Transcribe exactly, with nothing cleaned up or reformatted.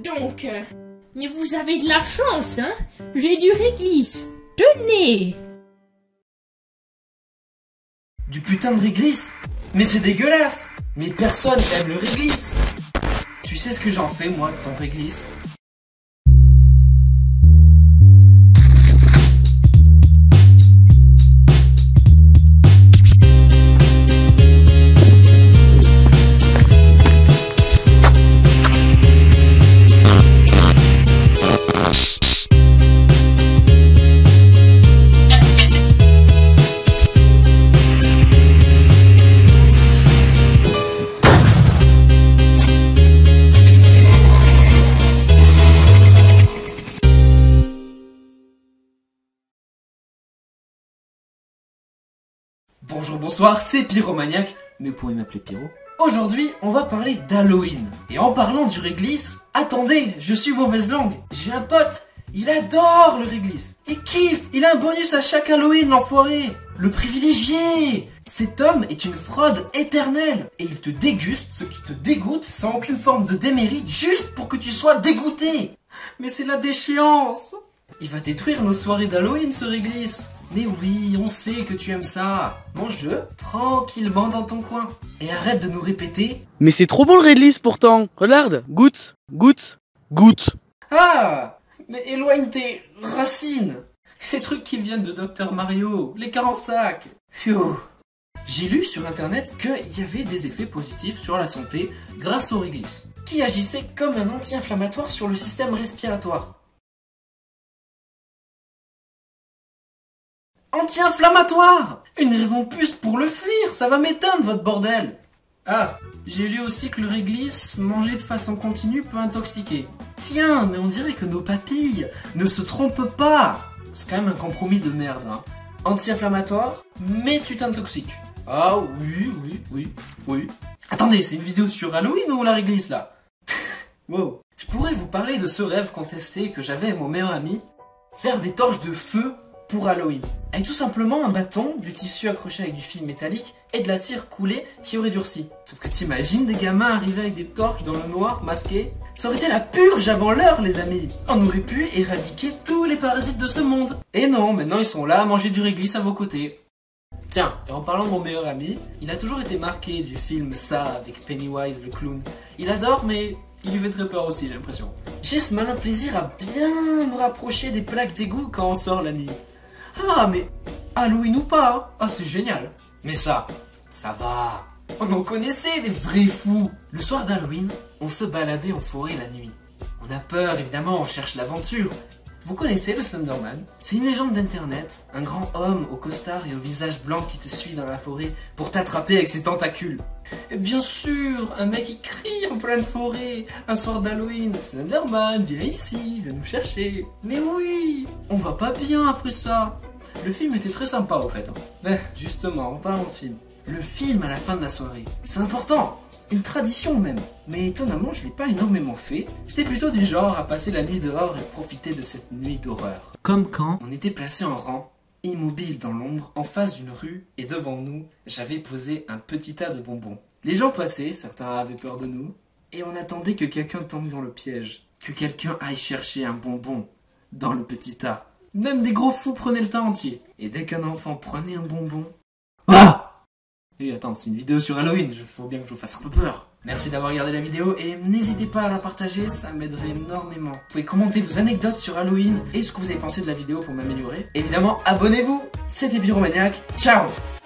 donc, euh, mais vous avez de la chance, hein? J'ai du réglisse. Tenez! Du putain de réglisse? Mais c'est dégueulasse! Mais personne aime le réglisse! Tu sais ce que j'en fais, moi, de ton réglisse? Bonjour, bonsoir, c'est Pyromaniac, mais vous pouvez m'appeler Pyro. Aujourd'hui, on va parler d'Halloween. Et en parlant du réglisse, attendez, je suis mauvaise langue. J'ai un pote, il adore le réglisse. Il kiffe, il a un bonus à chaque Halloween, l'enfoiré. Le privilégié. Cet homme est une fraude éternelle. Et il te déguste ce qui te dégoûte sans aucune forme de démérite, juste pour que tu sois dégoûté. Mais c'est la déchéance. Il va détruire nos soirées d'Halloween, ce réglisse. Mais oui, on sait que tu aimes ça. Mange-le tranquillement dans ton coin. Et arrête de nous répéter. Mais c'est trop bon le réglisse pourtant. Regarde, goûte, goûte, goûte. Ah, mais éloigne tes racines. Les trucs qui viennent de Docteur Mario, les carensacs. J'ai lu sur internet qu'il y avait des effets positifs sur la santé grâce au réglisse, qui agissait comme un anti-inflammatoire sur le système respiratoire. Anti-inflammatoire! Une raison de plus pour le fuir, ça va m'éteindre votre bordel! Ah, j'ai lu aussi que le réglisse, mangé de façon continue, peut intoxiquer. Tiens, mais on dirait que nos papilles ne se trompent pas! C'est quand même un compromis de merde, hein. Anti-inflammatoire, mais tu t'intoxiques. Ah oui, oui, oui, oui. Attendez, c'est une vidéo sur Halloween ou la réglisse là? Wow. Je pourrais vous parler de ce rêve contesté que j'avais avec mon meilleur ami, faire des torches de feu pour Halloween. Avec tout simplement un bâton, du tissu accroché avec du fil métallique et de la cire coulée qui aurait durci. Sauf que t'imagines des gamins arriver avec des torches dans le noir, masqués? Ça aurait été la purge avant l'heure, les amis. On aurait pu éradiquer tous les parasites de ce monde. Et non, maintenant ils sont là à manger du réglisse à vos côtés. Tiens, et en parlant de mon meilleur ami, il a toujours été marqué du film Ça avec Pennywise le clown. Il adore, mais il lui fait très peur aussi, j'ai l'impression. J'ai ce malin plaisir à bien me rapprocher des plaques d'égout quand on sort la nuit. Ah, mais Halloween ou pas? Ah, c'est génial. Mais ça, ça va. On en connaissait des vrais fous. Le soir d'Halloween, on se baladait en forêt la nuit. On a peur, évidemment, on cherche l'aventure. Vous connaissez le Slenderman? C'est une légende d'internet. Un grand homme au costard et au visage blanc qui te suit dans la forêt pour t'attraper avec ses tentacules. Et bien sûr, un mec qui crie en pleine forêt, un soir d'Halloween. Slenderman, viens ici, viens nous chercher. Mais oui, on va pas bien après ça. Le film était très sympa au fait. Hein. Ben, justement, en parlant de film. Le film à la fin de la soirée, c'est important. Une tradition même. Mais étonnamment, je l'ai pas énormément fait. J'étais plutôt du genre à passer la nuit dehors et profiter de cette nuit d'horreur. Comme quand on était placé en rang, immobile dans l'ombre, en face d'une rue, et devant nous, j'avais posé un petit tas de bonbons. Les gens passaient, certains avaient peur de nous, et on attendait que quelqu'un tombe dans le piège. Que quelqu'un aille chercher un bonbon dans le petit tas. Même des gros fous prenaient le tas entier. Et dès qu'un enfant prenait un bonbon... Ah! Et attends, c'est une vidéo sur Halloween, il faut bien que je vous fasse un peu peur. Merci d'avoir regardé la vidéo et n'hésitez pas à la partager, ça m'aiderait énormément. Vous pouvez commenter vos anecdotes sur Halloween et ce que vous avez pensé de la vidéo pour m'améliorer. Évidemment, abonnez-vous. C'était Pyromaniac, ciao!